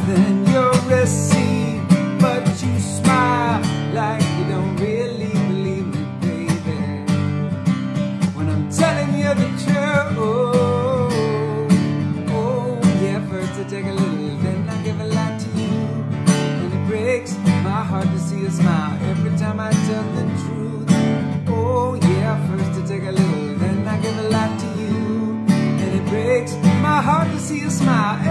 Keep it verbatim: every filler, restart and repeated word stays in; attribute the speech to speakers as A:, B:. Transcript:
A: than your receipt, but you smile like you don't really believe me, baby, when I'm telling you the truth. Oh, yeah, first I take a little, then I give a lot to you, and it breaks my heart to see you smile every time I tell the truth. Oh, yeah, first I take a little, then I give a lot to you, and it breaks my heart to see you smile